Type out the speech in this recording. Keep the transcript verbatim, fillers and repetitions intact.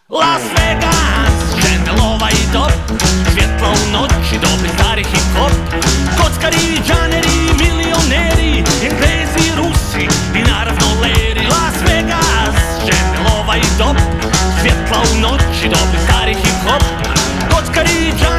Las Vegas, žene, lova i top, svjetla u noći, dobri stari hip-hop. Kockari, džaneri, milioneri, Englezi, Rusi i naravno Leri. Las Vegas, žene, lova i top, svjetla u noći, dobri stari hip-hop. Kockari, džaneri